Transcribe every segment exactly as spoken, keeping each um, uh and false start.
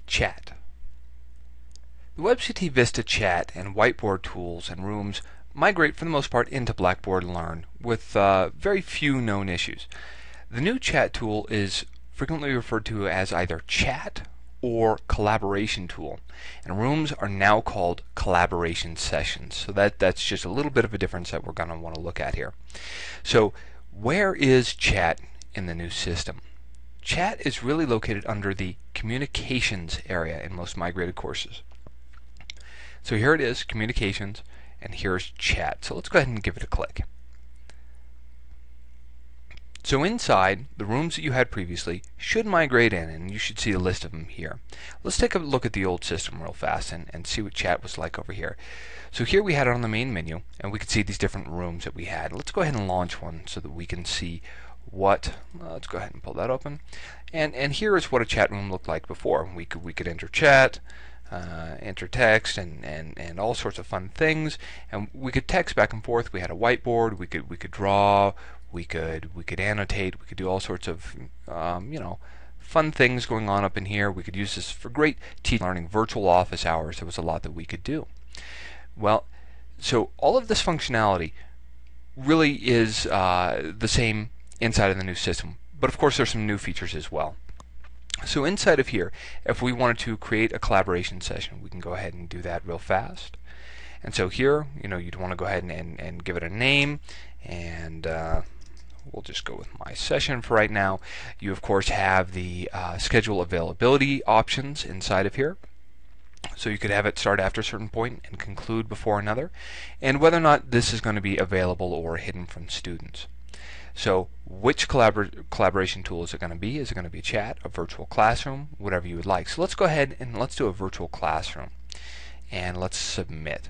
Chat. The WebCT Vista Chat and Whiteboard tools and rooms migrate for the most part into Blackboard Learn with uh, very few known issues. The new chat tool is frequently referred to as either chat or collaboration tool, and rooms are now called collaboration sessions. So that, that's just a little bit of a difference that we're going to want to look at here. So where is chat in the new system? Chat is really located under the communications area in most migrated courses. So here it is, communications, and here's chat. So let's go ahead and give it a click. So inside, the rooms that you had previously should migrate in, and you should see a list of them here. Let's take a look at the old system real fast and, and see what chat was like over here. So here we had it on the main menu, and we could see these different rooms that we had. Let's go ahead and launch one so that we can see what, uh, let's go ahead and pull that open. And, and here is what a chat room looked like before. We could, we could enter chat, Uh, enter text, and, and, and all sorts of fun things, and we could text back and forth. We had a whiteboard. We could we could draw. We could we could annotate. We could do all sorts of um, you know fun things going on up in here. We could use this for great teaching, learning, virtual office hours. There was a lot that we could do. Well, so all of this functionality really is uh, the same inside of the new system, but of course there's some new features as well. So inside of here, if we wanted to create a collaboration session, we can go ahead and do that real fast. And so here, you know, you'd want to go ahead and, and, and give it a name, and uh, we'll just go with my session for right now. You of course have the uh, schedule availability options inside of here. So you could have it start after a certain point and conclude before another, and whether or not this is going to be available or hidden from students. So which collabor collaboration tool is it going to be? Is it going to be chat, a virtual classroom, whatever you would like. So let's go ahead and let's do a virtual classroom, and let's submit.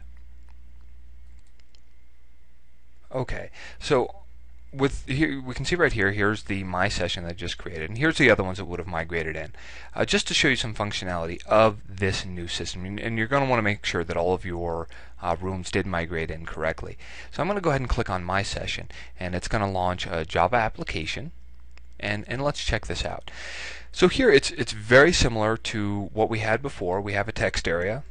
Okay, so with here we can see right here, here's the my session that I just created, and here's the other ones that would have migrated in, uh, just to show you some functionality of this new system. And, and you're going to want to make sure that all of your uh, rooms did migrate in correctly. So I'm going to go ahead and click on my session, and it's going to launch a Java application, and and let's check this out. So here it's it's very similar to what we had before. We have a text area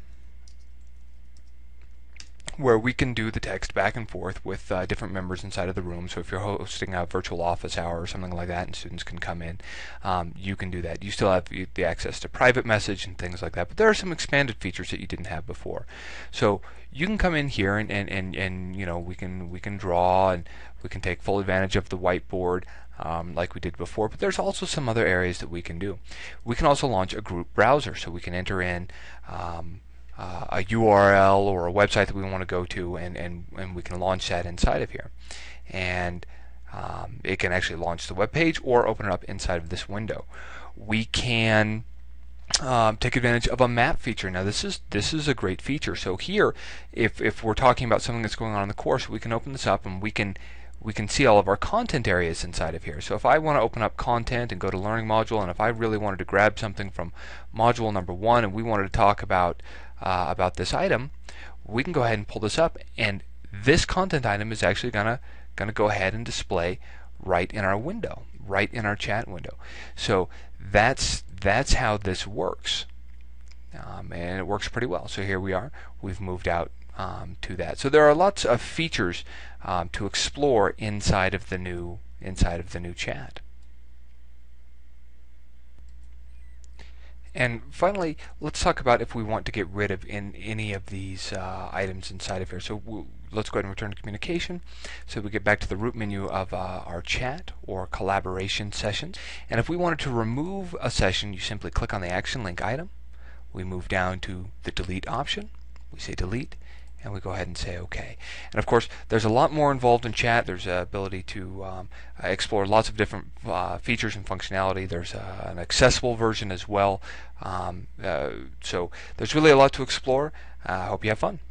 where we can do the text back and forth with uh, different members inside of the room. So if you're hosting a virtual office hour or something like that and students can come in, um, you can do that. You still have the access to private message and things like that, but there are some expanded features that you didn't have before. So you can come in here and, and, and, and you know we can we can draw, and we can take full advantage of the whiteboard um, like we did before, but there's also some other areas that we can do. We can also launch a group browser, so we can enter in um, Uh, a U R L or a website that we want to go to, and, and, and we can launch that inside of here. And um, it can actually launch the web page or open it up inside of this window. We can um, take advantage of a map feature. Now this is this is a great feature. So here, if, if we're talking about something that's going on in the course, we can open this up and we can we can see all of our content areas inside of here. So if I want to open up content and go to learning module, and if I really wanted to grab something from module number one and we wanted to talk about uh, about this item, we can go ahead and pull this up, and this content item is actually gonna gonna go ahead and display right in our window, right in our chat window. So that's that's how this works, um, and it works pretty well. So here we are, we've moved out um, to that. So there are lots of features um, to explore inside of the new inside of the new chat. And finally, let's talk about if we want to get rid of in any of these uh, items inside of here. So we'll, let's go ahead and return to communication. So we get back to the root menu of uh, our chat or collaboration sessions. And if we wanted to remove a session, you simply click on the action link item. We move down to the delete option. We say delete, and we go ahead and say OK. And of course, there's a lot more involved in chat. There's the ability to um, explore lots of different uh, features and functionality. There's uh, an accessible version as well. Um, uh, so there's really a lot to explore. I uh, hope you have fun.